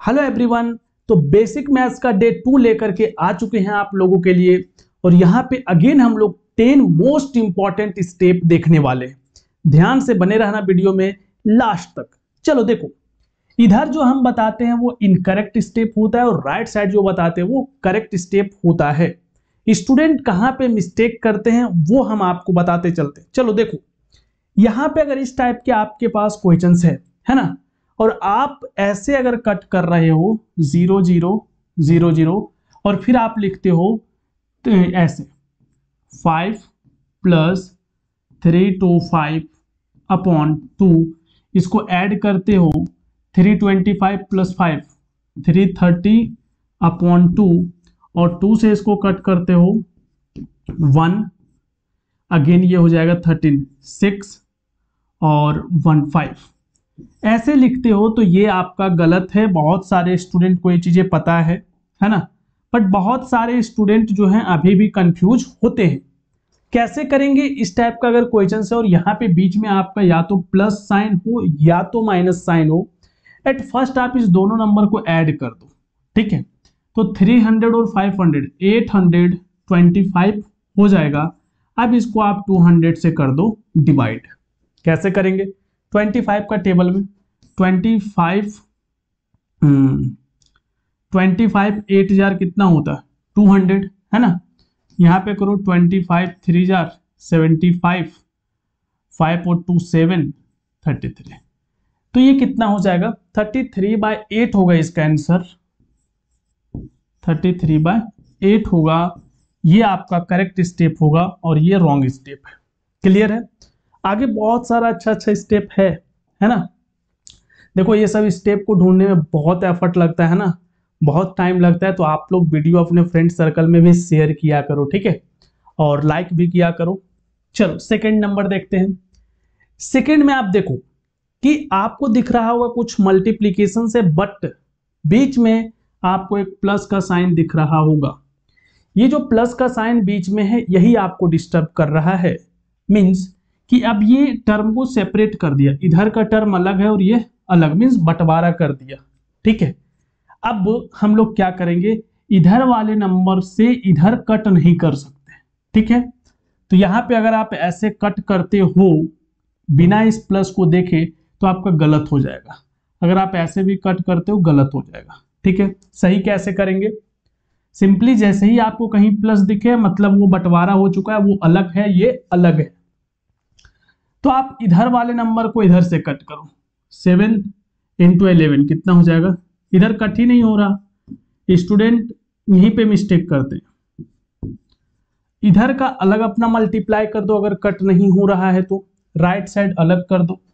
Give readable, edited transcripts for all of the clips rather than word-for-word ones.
Hello everyone. तो basic maths का day 2 लेकर के आ चुके हैं आप लोगों के लिए। और यहाँ पे अगेन हम लोग 10 मोस्ट इंपॉर्टेंट स्टेप देखने वाले हैं। ध्यान से बने रहना वीडियो में लास्ट तक। चलो देखो, इधर जो हम बताते हैं वो इनकरेक्ट स्टेप होता है और राइट साइड जो बताते हैं वो करेक्ट स्टेप होता है। स्टूडेंट कहाँ पे मिस्टेक करते हैं वो हम आपको बताते चलते हैं। चलो देखो, यहाँ पे अगर इस टाइप के आपके पास क्वेश्चंस है ना, और आप ऐसे अगर कट कर रहे हो 0 0 0 0 और फिर आप लिखते हो तो ऐसे 5 + 325 अपॉन 2, इसको ऐड करते हो 325 + 5 330 अपॉन 2 और 2 से इसको कट करते हो 1, अगेन ये हो जाएगा 13 6 और 1 5। ऐसे लिखते हो तो ये आपका गलत है। बहुत सारे स्टूडेंट को ये चीजें पता है ना, बट बहुत सारे स्टूडेंट जो हैं अभी भी कंफ्यूज होते हैं। कैसे करेंगे? इस टाइप का अगर क्वेश्चन है और यहाँ पे बीच में आपका या तो प्लस साइन हो या तो माइनस साइन हो, एट फर्स्ट आप इस दोनों नंबर को ऐड कर दो। ठीक है, तो 300 और 500 825 हो जाएगा। अब इसको आप 200 से कर दो डिवाइड। कैसे करेंगे? 25 का टेबल में 25 8000 कितना होता है 200 है ना। यहाँ पे करो 25 3 जार 75 5 और 2 7 33। तो ये कितना हो जाएगा 33/8 होगा इसका आंसर। 33/8 होगा। ये आपका करेक्ट स्टेप होगा और ये रॉन्ग स्टेप है। क्लियर है? आगे बहुत सारा अच्छा स्टेप है ना। देखो, ये सब स्टेप को ढूंढने में बहुत एफर्ट लगता है ना, बहुत टाइम लगता है। तो आप लोग वीडियो अपने फ्रेंड सर्कल में भी शेयर किया करो, ठीक है, और लाइक भी किया करो। चलो सेकंड नंबर देखते हैं। सेकंड में आप देखो कि आपको दिख रहा होगा कुछ मल्टीप्लीकेशन से, बट बीच में आपको एक प्लस का साइन दिख रहा होगा। ये जो प्लस का साइन बीच में है यही आपको डिस्टर्ब कर रहा है। मीन्स कि अब ये टर्म को सेपरेट कर दिया, इधर का टर्म अलग है और ये अलग, मीन्स बंटवारा कर दिया। ठीक है, अब हम लोग क्या करेंगे, इधर वाले नंबर से इधर कट नहीं कर सकते। ठीक है, तो यहां पे अगर आप ऐसे कट करते हो बिना इस प्लस को देखे तो आपका गलत हो जाएगा। अगर आप ऐसे भी कट करते हो गलत हो जाएगा। ठीक है, सही कैसे करेंगे? सिंपली जैसे ही आपको कहीं प्लस दिखे मतलब वो बंटवारा हो चुका है, वो अलग है, ये अलग है। तो आप इधर वाले नंबर को इधर से कट करो। 7 × 11 कितना हो जाएगा? इधर कट ही नहीं हो रहा। स्टूडेंट यहीं पे मिस्टेक करते हैं। इधर का अलग अपना मल्टीप्लाई कर दो अगर कट नहीं हो रहा है तो। राइट साइड अलग कर दो।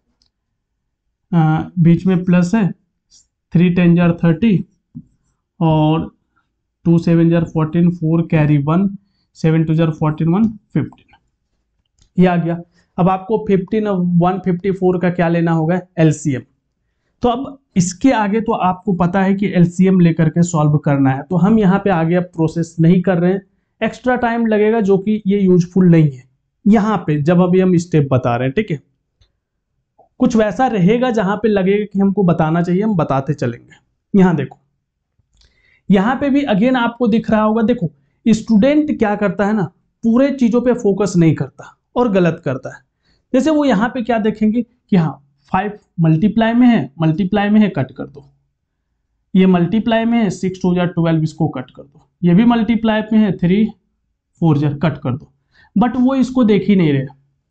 बीच में प्लस है, 3 10 जार 30 और 2 7 जार 14 4 कैरी 1 7 2 जार 14 1 15। ये आ गया। अब आपको 15 और 154 का क्या लेना होगा? एलसीएम। तो अब इसके आगे तो आपको पता है कि एलसीएम लेकर के सॉल्व करना है, तो हम यहाँ पे आगे अब प्रोसेस नहीं कर रहे हैं। एक्स्ट्रा टाइम लगेगा जो कि ये यूजफुल नहीं है यहाँ पे जब अभी हम स्टेप बता रहे हैं। ठीक है, कुछ वैसा रहेगा जहां पे लगेगा कि हमको बताना चाहिए, हम बताते चलेंगे। यहाँ देखो, यहाँ पे भी अगेन आपको दिख रहा होगा। देखो, स्टूडेंट क्या करता है ना, पूरे चीजों पे फोकस नहीं करता और गलत करता है। जैसे वो यहाँ पे क्या देखेंगे कि हाँ 5 मल्टीप्लाई में है कट कर दो। ये मल्टीप्लाई में है 6 2 जार 12 इसको कट कर दो। ये भी मल्टीप्लाई में है 3 4 जार कट कर दो। बट वो इसको देख ही नहीं रहे।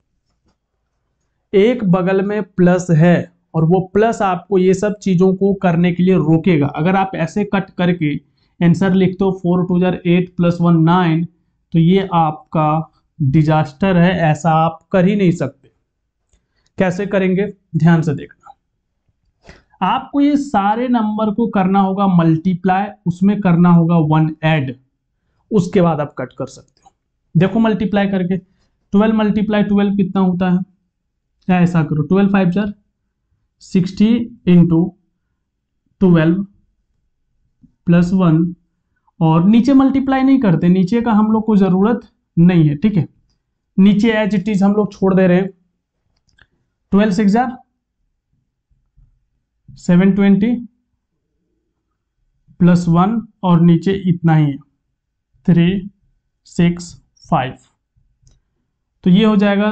एक बगल में प्लस है और वो प्लस आपको ये सब चीजों को करने के लिए रोकेगा। अगर आप ऐसे कट करके आंसर लिखते हो 4 2 जार 8 + 1 9, तो ये आपका डिजास्टर है। ऐसा आप कर ही नहीं सकते। कैसे करेंगे? ध्यान से देखना। आपको ये सारे नंबर को करना होगा मल्टीप्लाई, उसमें करना होगा 1 ऐड, उसके बाद आप कट कर सकते हो। देखो मल्टीप्लाई करके 12 × 12 कितना होता है? क्या ऐसा करो 12 5 जार 60 × 12 + 1 और नीचे मल्टीप्लाई नहीं करते, नीचे का हम लोग को जरूरत नहीं है। ठीक है, नीचे एज इट इज हम लोग छोड़ दे रहे हैं। 12 6 जार 720 +1 और नीचे इतना ही है 3 6 5, तो ये हो जाएगा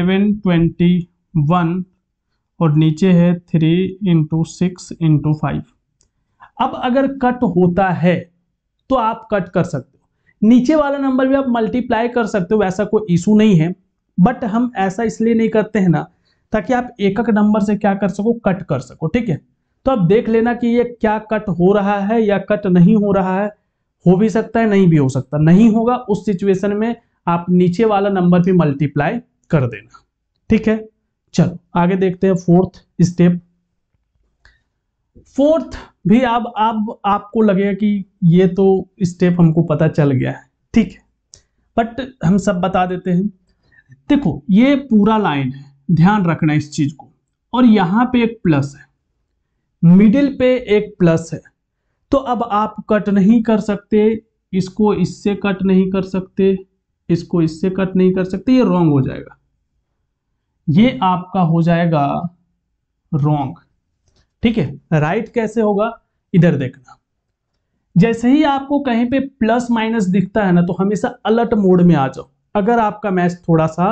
721 और नीचे है 3 × 6 × 5। अब अगर कट होता है तो आप कट कर सकते हो, नीचे वाला नंबर भी आप मल्टीप्लाई कर सकते हो, ऐसा कोई इशू नहीं है। बट हम ऐसा इसलिए नहीं करते हैं ना, ताकि आप एक एक नंबर से क्या कर सको, कट कर सको, ठीक है। तो अब देख लेना कि ये क्या कट हो रहा है या कट नहीं हो रहा है। हो भी सकता है, नहीं भी हो सकता। नहीं होगा उस सिचुएशन में आप नीचे वाला नंबर भी मल्टीप्लाई कर देना, ठीक है। चलो आगे देखते हैं फोर्थ स्टेप। फोर्थ भी अब आपको लगेगा कि ये तो स्टेप हमको पता चल गया है, ठीक है, बट हम सब बता देते हैं। देखो ये पूरा लाइन है, ध्यान रखना इस चीज को, और यहां पे एक प्लस है, मिडिल पे एक प्लस है। तो अब आप कट नहीं कर सकते, इसको इससे कट नहीं कर सकते, इसको इससे कट नहीं कर सकते, ये रॉन्ग हो जाएगा, ये आपका हो जाएगा रॉन्ग, ठीक है। राइट कैसे होगा, इधर देखना। जैसे ही आपको कहीं पे प्लस माइनस दिखता है ना, तो हमेशा अलर्ट मोड में आ जाओ। अगर आपका मैथ थोड़ा सा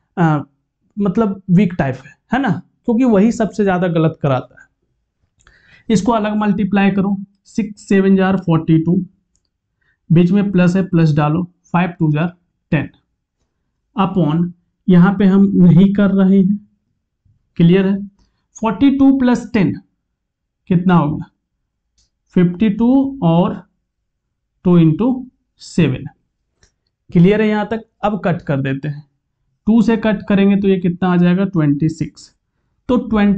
मतलब वीक टाइप है ना, क्योंकि वही सबसे ज्यादा गलत कराता है। इसको अलग मल्टीप्लाई करो, 6 7 जार 42, बीच में प्लस है, प्लस डालो, 5 2 जार 10 अपॉन, यहां पे हम नहीं कर रहे हैं, क्लियर है। 42 + 10 कितना हो गया, 52 और 2 × 7, क्लियर है यहां तक। अब कट कर देते हैं, 2 से कट करेंगे तो ये कितना आ जाएगा, 26। तो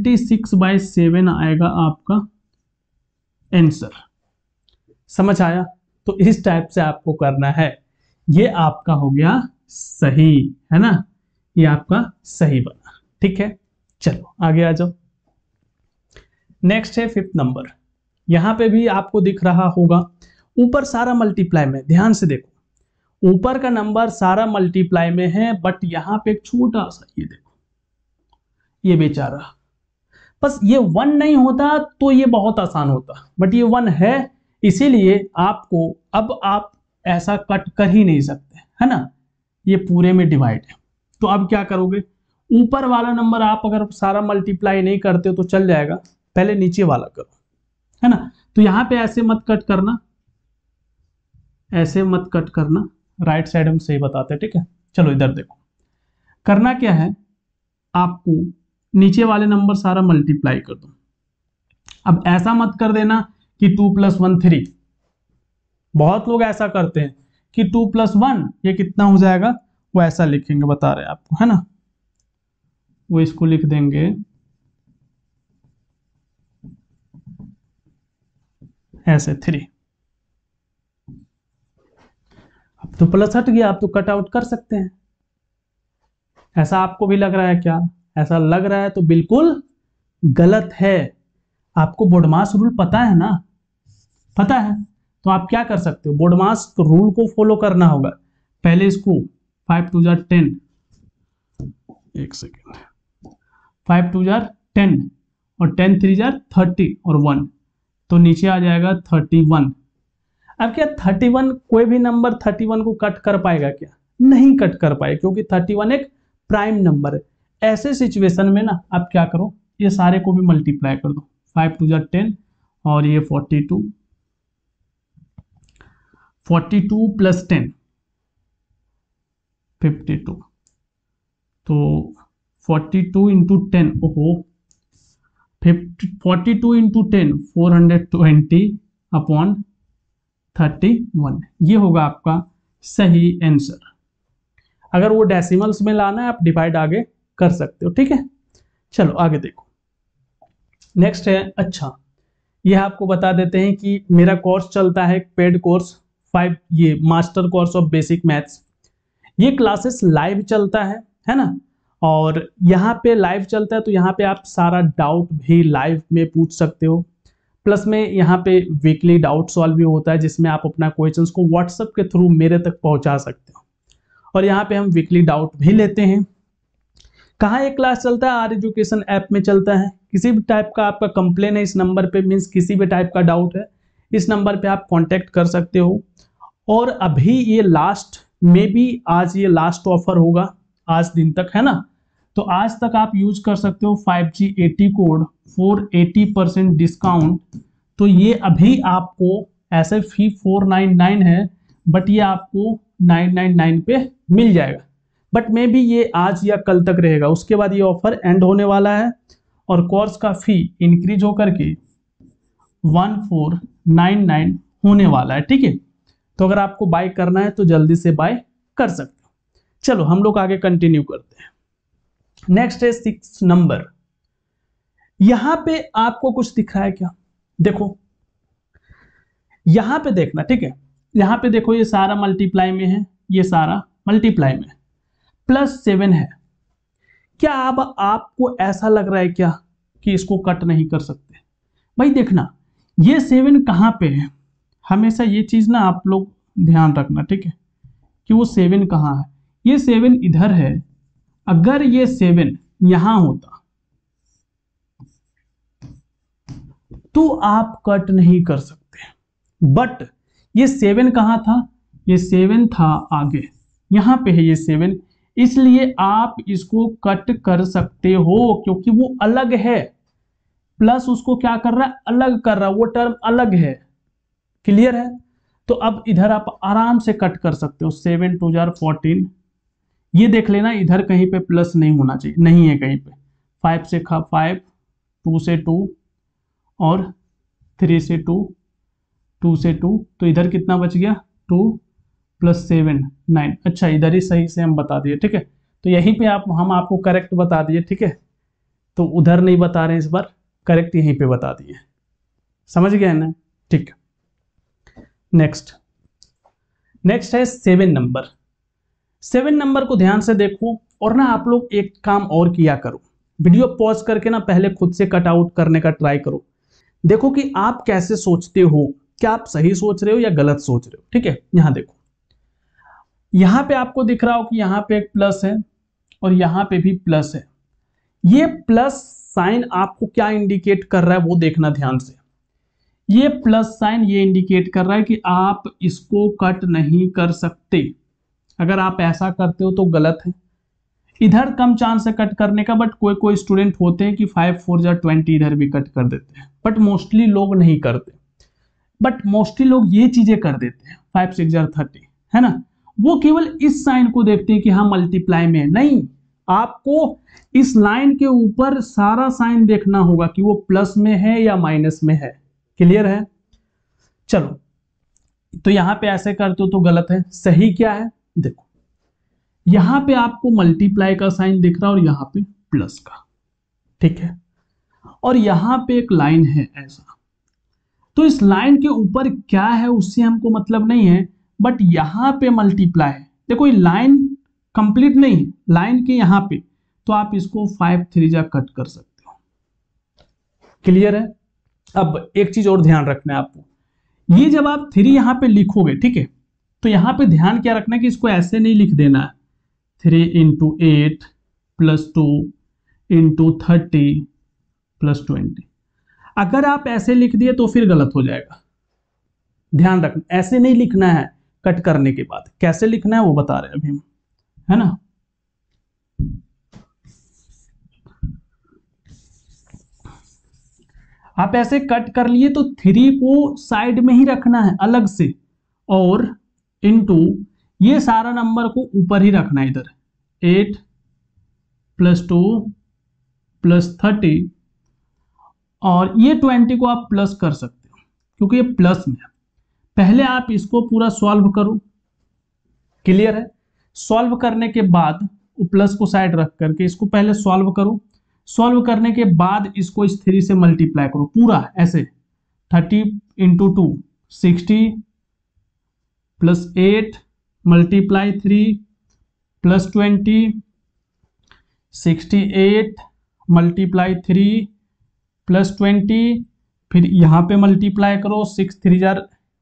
26/7 आएगा आपका आंसर, समझ आया। तो इस टाइप से आपको करना है, ये आपका हो गया सही, है ना, ये आपका सही बना, ठीक है। चलो आगे आ जाओ। नेक्स्ट है 5th नंबर। यहां पे भी आपको दिख रहा होगा, ऊपर सारा मल्टीप्लाई में, ध्यान से देखो, ऊपर का नंबर सारा मल्टीप्लाई में है, बट यहां पे एक छोटा सा, ये देखो, ये बेचारा, बस ये 1 नहीं होता तो ये बहुत आसान होता, बट ये 1 है, इसीलिए आपको अब आप ऐसा कट कर ही नहीं सकते, है ना, ये पूरे में डिवाइड है। तो अब क्या करोगे, ऊपर वाला नंबर आप अगर सारा मल्टीप्लाई नहीं करते हो तो चल जाएगा, पहले नीचे वाला करो, है ना। तो यहां पे ऐसे मत कट करना, ऐसे मत कट करना, राइट साइड हम सही बताते हैं, ठीक है। चलो इधर देखो, करना क्या है, आपको नीचे वाले नंबर सारा मल्टीप्लाई कर दो। अब ऐसा मत कर देना कि 2 + 1 3, बहुत लोग ऐसा करते हैं कि 2 + 1 ये कितना हो जाएगा, वो ऐसा लिखेंगे, बता रहे हैं आपको, है ना, वो इसको लिख देंगे ऐसे 3। अब तो प्लस हट गया, आप तो कट आउट कर सकते हैं। ऐसा आपको भी लग रहा है क्या, ऐसा लग रहा है तो बिल्कुल गलत है। आपको बोडमास रूल पता है ना, पता है, तो आप क्या कर सकते हो, बोडमास रूल को फॉलो करना होगा। पहले इसको 5 2 जार 10, एक सेकेंड, 5 2 जार 10 और 10 3 जार 30 और 1, तो नीचे आ जाएगा 31। अब क्या 31, कोई भी नंबर 31 को कट कर पाएगा क्या, नहीं कट कर पाए, क्योंकि 31 एक प्राइम नंबर है। ऐसे सिचुएशन में ना आप क्या करो, ये सारे को भी मल्टीप्लाई कर दो, 5 2 जार 10 और ये 42 + 10 52, तो 42 × 10, ओहो, 42 × 10 420 अपॉन 31, ये होगा आपका सही आंसर। अगर वो डेसिमल्स में लाना है आप डिवाइड आगे कर सकते हो, ठीक है। चलो आगे देखो, नेक्स्ट है, अच्छा यह आपको बता देते हैं कि मेरा कोर्स चलता है पेड कोर्स 5, ये master course of basic maths. ये क्लासेस लाइव चलता है ना, और यहाँ पे लाइव चलता है तो यहाँ पे आप सारा डाउट भी लाइव में पूछ सकते हो। प्लस में यहाँ पे वीकली डाउट सॉल्व भी होता है, जिसमें आप अपना क्वेश्चंस को व्हाट्सएप के थ्रू मेरे तक पहुँचा सकते हो, और यहाँ पे हम वीकली डाउट भी लेते हैं। कहाँ ये क्लास चलता है, आर एजुकेशन ऐप में चलता है। किसी भी टाइप का आपका कंप्लेन है इस नंबर पे, मीन्स किसी भी टाइप का डाउट है, इस नंबर पे आप कांटेक्ट कर सकते हो। और अभी ये लास्ट में भी आज ये लास्ट ऑफर होगा आज दिन तक, है ना। तो आज तक आप यूज कर सकते हो 5G 80 कोड फॉर 80% डिस्काउंट। तो ये अभी आपको ऐसे फी 499 है, बट ये आपको 999 पे मिल जाएगा। बट मे भी ये आज या कल तक रहेगा, उसके बाद ये ऑफर एंड होने वाला है और कोर्स का फी इंक्रीज होकर के 1499 होने वाला है, ठीक है। तो अगर आपको बाय करना है तो जल्दी से बाय कर सकते हो। चलो हम लोग आगे कंटिन्यू करते हैं। नेक्स्ट है 6 नंबर। यहां पे आपको कुछ दिख रहा है क्या? देखो यहां पे देखना, ठीक है। यहां पे देखो ये सारा मल्टीप्लाई में है, ये सारा मल्टीप्लाई में +7 है। क्या अब आपको ऐसा लग रहा है क्या कि इसको कट नहीं कर सकते? भाई देखना ये 7 कहां पे है, हमेशा ये चीज ना आप लोग ध्यान रखना, ठीक है, कि वो 7 कहां है। ये 7 इधर है। अगर ये 7 यहां होता तो आप कट नहीं कर सकते, बट ये 7 कहां था? ये 7 था आगे, यहां पे है ये 7, इसलिए आप इसको कट कर सकते हो क्योंकि वो अलग है। प्लस उसको क्या कर रहा है? अलग कर रहा है, वो टर्म अलग है। क्लियर है? तो अब इधर आप आराम से कट कर सकते हो। 7 2 जार 14, ये देख लेना इधर कहीं पे प्लस नहीं होना चाहिए, नहीं है कहीं पे। 5 से 5, 2 से 2 और 3 से 2, 2 से 2, तो इधर कितना बच गया? 2 + 7 9। अच्छा इधर ही सही से हम बता दिए, ठीक है। तो यहीं पे हम आपको करेक्ट बता दिए, ठीक है। तो उधर नहीं बता रहे हैं इस बार, करेक्ट यहीं पे बता दिए। समझ गए ना? ठीक है। नेक्स्ट है 7 नंबर। 7 नंबर को ध्यान से देखो और ना आप लोग एक काम और किया करो, वीडियो पॉज करके ना पहले खुद से कट आउट करने का ट्राई करो। देखो कि आप कैसे सोचते हो, क्या आप सही सोच रहे हो या गलत सोच रहे हो, ठीक है। यहां देखो, यहां पे आपको दिख रहा हो कि यहां पे एक प्लस है और यहां पे भी प्लस है। ये प्लस साइन आपको क्या इंडिकेट कर रहा है वो देखना ध्यान से। ये प्लस साइन ये इंडिकेट कर रहा है कि आप इसको कट नहीं कर सकते। अगर आप ऐसा करते हो तो गलत है। इधर कम चांस है कट करने का, बट कोई कोई स्टूडेंट होते हैं कि 5 4 जार 20 इधर भी कट कर देते हैं, बट मोस्टली लोग नहीं करते। बट मोस्टली लोग ये चीजें कर देते हैं 5 6 जार 30, है ना। वो केवल इस साइन को देखते हैं कि हाँ मल्टीप्लाई में है। नहीं, आपको इस लाइन के ऊपर सारा साइन देखना होगा कि वो प्लस में है या माइनस में है। क्लियर है? चलो, तो यहां पे ऐसे करते हो तो गलत है। सही क्या है? देखो यहां पे आपको मल्टीप्लाई का साइन दिख रहा है और यहां पे प्लस का, ठीक है। और यहां पे एक लाइन है ऐसा, तो इस लाइन के ऊपर क्या है उससे हमको मतलब नहीं है, बट यहां पे मल्टीप्लाई है। देखो ये लाइन कंप्लीट नहीं है, लाइन के यहां पे, तो आप इसको 5 3 जा कट कर सकते हो। क्लियर है? अब एक चीज और ध्यान रखना है आपको, ये जब आप 3 यहां पे लिखोगे, ठीक है, तो यहां पे ध्यान क्या रखना है कि इसको ऐसे नहीं लिख देना है 3 × 8 + 2 × 30 + 20। अगर आप ऐसे लिख दिए तो फिर गलत हो जाएगा। ध्यान रखना, ऐसे नहीं लिखना है। कट करने के बाद कैसे लिखना है वो बता रहे हैं अभी हम, है ना। आप ऐसे कट कर लिए तो 3 को साइड में ही रखना है अलग से, और इनटू ये सारा नंबर को ऊपर ही रखना है इधर। 8 + 2 + 30, और ये 20 को आप प्लस कर सकते हो क्योंकि ये प्लस में है। पहले आप इसको पूरा सॉल्व करो। क्लियर है? सॉल्व करने के बाद प्लस को साइड रख करके इसको पहले सॉल्व करो। सॉल्व करने के बाद इसको इस 3 से मल्टीप्लाई करो पूरा ऐसे। 30 × 2 60 + 8 × 3 + 20 68 × 3 + 20, फिर यहाँ पे मल्टीप्लाई करो 6 3 जार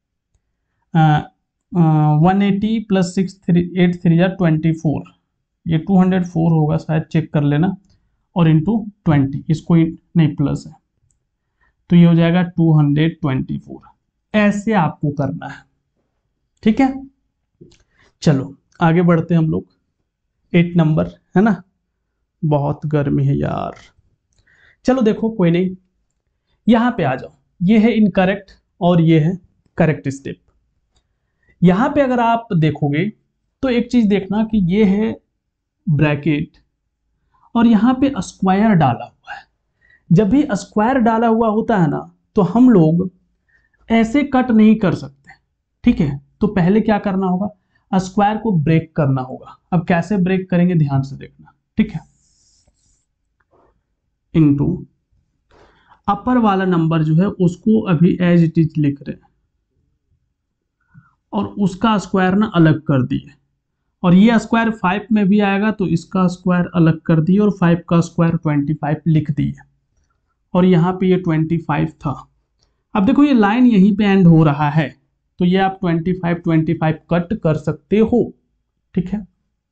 180 + 6 8 3 जार 24, ये 204 होगा शायद, चेक कर लेना, और इंटू 20, इसको नहीं प्लस है तो ये हो जाएगा 224। ऐसे आपको करना है, ठीक है। चलो आगे बढ़ते हैं हम लोग। 8 नंबर है ना, बहुत गर्मी है यार। चलो देखो कोई नहीं, यहां पे आ जाओ। ये है इनकरेक्ट और ये है करेक्ट स्टेप। यहां पे अगर आप देखोगे तो एक चीज देखना कि ये है ब्रैकेट और यहां पे स्क्वायर डाला हुआ है। जब भी स्क्वायर डाला हुआ होता है ना, तो हम लोग ऐसे कट नहीं कर सकते, ठीक है। तो पहले क्या करना होगा, स्क्वायर को ब्रेक करना होगा। अब कैसे ब्रेक करेंगे ध्यान से देखना, ठीक है। इनटू अपर वाला नंबर जो है उसको अभी एज इट इज लिख रहे हैं और उसका स्क्वायर ना अलग कर दिए, और ये स्क्वायर 5 में भी आएगा तो इसका स्क्वायर अलग कर दिए और 5 का स्क्वायर 25 लिख दिए, और यहाँ पे ये 25 था। अब देखो ये लाइन यहीं पे एंड हो रहा है, तो ये आप 25 कट कर सकते हो, ठीक है।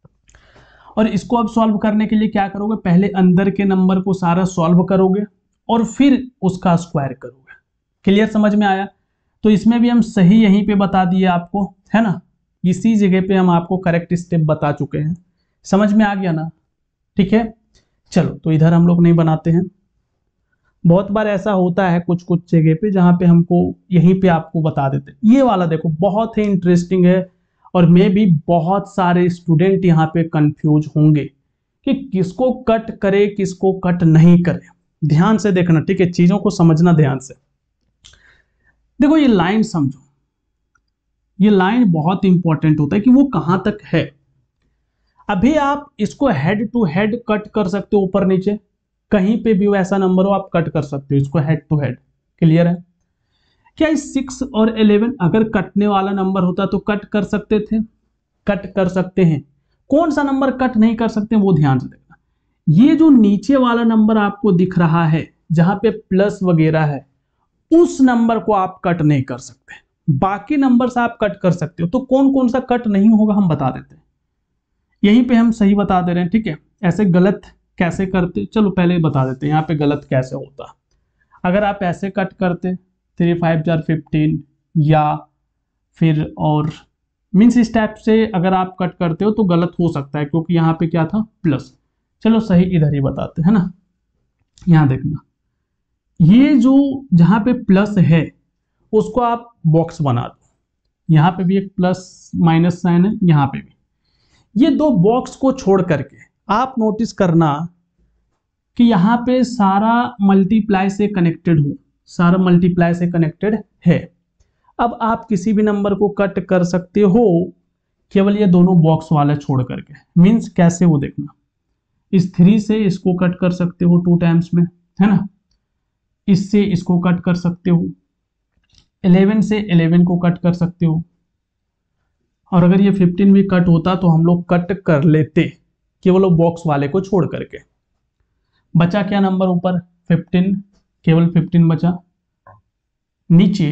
और इसको अब सॉल्व करने के लिए क्या करोगे, पहले अंदर के नंबर को सारा सॉल्व करोगे और फिर उसका स्क्वायर करोगे। क्लियर, समझ में आया। तो इसमें भी हम सही यहीं पे बता दिए आपको, है ना। इसी जगह पे हम आपको करेक्ट स्टेप बता चुके हैं, समझ में आ गया ना, ठीक है। चलो तो इधर हम लोग नहीं बनाते हैं। बहुत बार ऐसा होता है कुछ कुछ जगह पे जहां पे हमको यहीं पे आपको बता देते। ये वाला देखो बहुत ही इंटरेस्टिंग है, और मे भी बहुत सारे स्टूडेंट यहाँ पे कंफ्यूज होंगे कि किसको कट करे किसको कट नहीं करे। ध्यान से देखना, ठीक है, चीजों को समझना ध्यान से। देखो ये लाइन समझो, ये लाइन बहुत इंपॉर्टेंट होता है कि वो कहां तक है। अभी आप इसको हेड टू हेड कट कर सकते हो, ऊपर नीचे कहीं पे भी वैसा नंबर हो आप कट कर सकते हो इसको हेड टू हेड। क्लियर है। क्या इस 6 और 11 अगर कटने वाला नंबर होता तो कट कर सकते थे, कट कर सकते हैं। कौन सा नंबर कट नहीं कर सकते वो ध्यान से देखना। ये जो नीचे वाला नंबर आपको दिख रहा है जहां पे प्लस वगैरह है, उस नंबर को आप कट नहीं कर सकते, बाकी नंबर से आप कट कर सकते हो। तो कौन कौन सा कट नहीं होगा हम बता देते हैं, यहीं पे हम सही बता दे रहे हैं, ठीक है। ऐसे गलत कैसे करते, चलो पहले बता देते हैं यहाँ पे गलत कैसे होता। अगर आप ऐसे कट करते 3 5 4 15, या फिर और मीन्स इस टाइप से अगर आप कट करते हो तो गलत हो सकता है, क्योंकि यहाँ पे क्या था प्लस। चलो सही इधर ही बताते हैं ना। यहाँ देखना, ये जो जहाँ पे प्लस है उसको आप बॉक्स बना दो। यहाँ पे भी एक प्लस माइनस साइन है, यहाँ पे भी। ये दो बॉक्स को छोड़ करके आप नोटिस करना कि यहाँ पे सारा मल्टीप्लाई से कनेक्टेड हो, सारा मल्टीप्लाई से कनेक्टेड है। अब आप किसी भी नंबर को कट कर सकते हो केवल ये दोनों बॉक्स वाला छोड़ करके। मीन्स कैसे वो देखना, इस 3 से इसको कट कर सकते हो 2 टाइम्स में, है ना। इससे इसको कट कर सकते हो, 11 से 11 को कट कर सकते हो, और अगर ये 15 भी कट होता तो हम लोग कट कर लेते केवल वो बॉक्स वाले को छोड़ करके। बचा क्या नंबर ऊपर 15, केवल 15 बचा। नीचे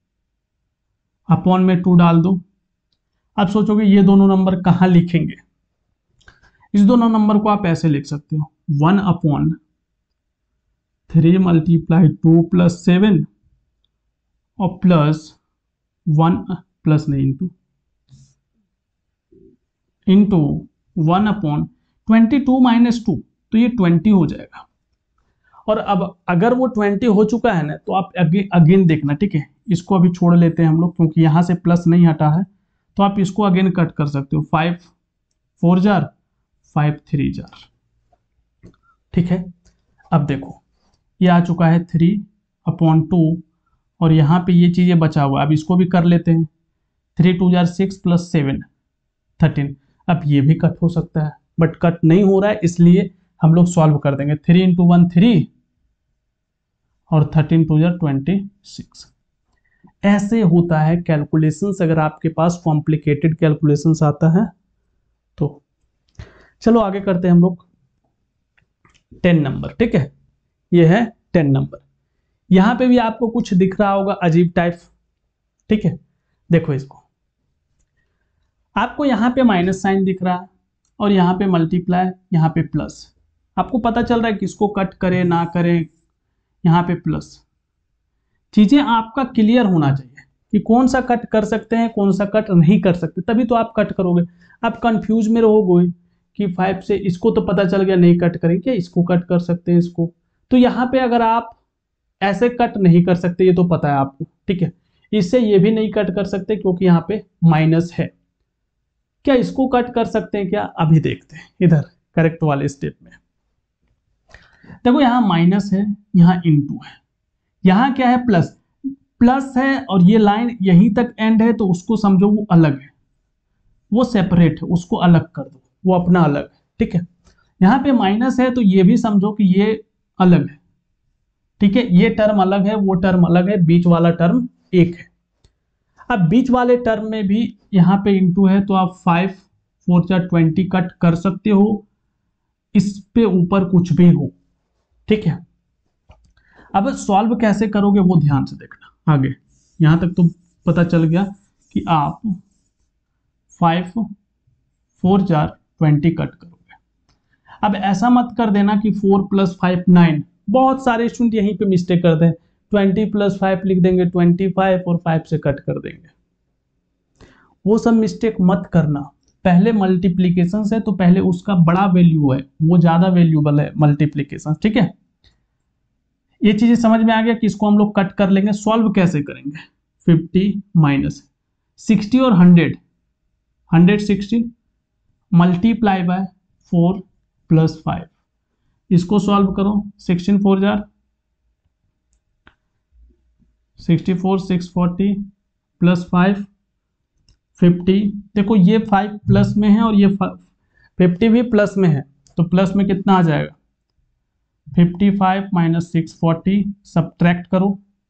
अपॉन में 2 डाल दो। अब सोचोगे ये दोनों नंबर कहां लिखेंगे, इस दोनों नंबर को आप ऐसे लिख सकते हो 1/3 मल्टीप्लाई 2 + 7 और प्लस 1 प्लस नहीं इंटू 1/22 - 2, तो ये 20 हो जाएगा। और अब अगर वो 20 हो चुका है ना, तो आप अगेन देखना, ठीक है। इसको अभी छोड़ लेते हैं हम लोग क्योंकि यहां से प्लस नहीं हटा है, तो आप इसको अगेन कट कर सकते हो। 5 4 जार 5 3 जार, ठीक है। अब देखो ये आ चुका है 3/2, और यहाँ पे ये चीजें बचा हुआ है। अब इसको भी कर लेते हैं। 3 2 जार 6 + 7 13। अब ये भी कट हो सकता है बट कट नहीं हो रहा है, इसलिए हम लोग सॉल्व कर देंगे। 3 × 1 3 और 13 2 जार 26। ऐसे होता है कैलकुलेशंस, अगर आपके पास कॉम्प्लिकेटेड कैलकुलेशंस आता है तो। चलो आगे करते हैं हम लोग 10 नंबर, ठीक है। ये है 10 नंबर। यहां पे भी आपको कुछ दिख रहा होगा अजीब टाइप, ठीक है। देखो इसको, आपको यहाँ पे माइनस साइन दिख रहा है और यहाँ पे मल्टीप्लाई, यहाँ पे प्लस। आपको पता चल रहा है किसको कट करे ना करे, यहाँ पे प्लस। चीजें आपका क्लियर होना चाहिए कि कौन सा कट कर सकते हैं, कौन सा कट नहीं कर सकते, तभी तो आप कट करोगे। आप कंफ्यूज में रहोगे कि 5 से इसको तो पता चल गया नहीं कट करेंगे, क्या इसको कट कर सकते हैं इसको। तो यहाँ पे अगर आप ऐसे कट नहीं कर सकते, ये तो पता है आपको, ठीक है। इससे ये भी नहीं कट कर सकते क्योंकि यहाँ पे माइनस है। क्या इसको कट कर सकते हैं क्या, अभी देखते हैं इधर करेक्ट वाले स्टेप में। देखो यहाँ माइनस है, यहाँ इनटू है, यहाँ क्या है प्लस, प्लस है और ये लाइन यहीं तक एंड है, तो उसको समझो वो अलग है, वो सेपरेट है, उसको अलग कर दो, वो अपना अलग है, ठीक है। यहाँ पे माइनस है तो ये भी समझो कि ये अलग है, ठीक है। ये टर्म अलग है, वो टर्म अलग है, बीच वाला टर्म एक है। अब बीच वाले टर्म में भी यहाँ पे इंटू है, तो आप 5 4 4 20 कट कर सकते हो, इस पे ऊपर कुछ भी हो, ठीक है। अब सॉल्व कैसे करोगे वो ध्यान से देखना आगे। यहां तक तो पता चल गया कि आप 5 4 4 20 कट करोगे। अब ऐसा मत कर देना कि 4 + 5 9, बहुत सारे स्टूडेंट यहीं पे मिस्टेक करते हैं, 20 + 5 लिख देंगे 25 और 5 से कट कर देंगे। वो सब मिस्टेक मत करना। पहले मल्टीप्लीकेशन है तो पहले उसका बड़ा वैल्यू है, वो ज्यादा वैल्यूबल है मल्टीप्लीकेशन, ठीक है। ये चीजें समझ में आ गया कि इसको हम लोग कट कर लेंगे। सॉल्व कैसे करेंगे, 50 माइनस 60 और 100, 160 मल्टीप्लाई बाय 4 + 5, इसको सॉल्व करो। 16 4 जार 64, 640 + 5 50। देखो ये 5 प्लस में है और ये 50 भी प्लस में है, तो प्लस में कितना आ जाएगा 55 माइनस 640, सब्ट्रैक्ट करो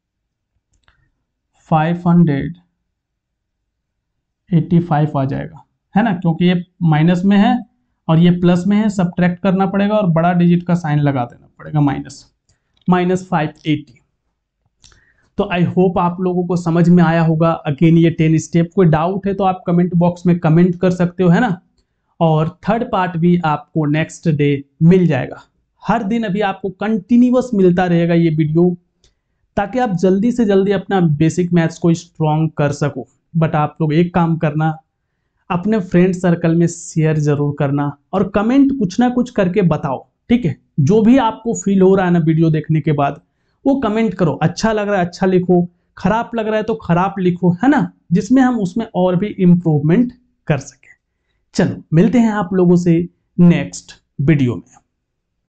585 आ जाएगा, है ना, क्योंकि ये माइनस में है और ये प्लस में है, सब्ट्रैक्ट करना पड़ेगा और बड़ा डिजिट का साइन लगा देना पड़ेगा, माइनस 580। तो आई होप आप लोगों को समझ में आया होगा। अगेन ये 10 स्टेप, कोई डाउट है तो आप कमेंट बॉक्स में कमेंट कर सकते हो, है ना। और थर्ड पार्ट भी आपको नेक्स्ट डे मिल जाएगा। हर दिन अभी आपको कंटिन्यूअस मिलता रहेगा ये वीडियो, ताकि आप जल्दी से जल्दी अपना बेसिक मैथ्स को स्ट्रॉन्ग कर सको। बट आप लोग एक काम करना, अपने फ्रेंड सर्कल में शेयर जरूर करना और कमेंट कुछ ना कुछ करके बताओ, ठीक है। जो भी आपको फील हो रहा है ना वीडियो देखने के बाद, वो कमेंट करो। अच्छा लग रहा है अच्छा लिखो, खराब लग रहा है तो खराब लिखो, है ना, जिसमें हम उसमें और भी इम्प्रूवमेंट कर सके। चलो मिलते हैं आप लोगों से नेक्स्ट वीडियो में।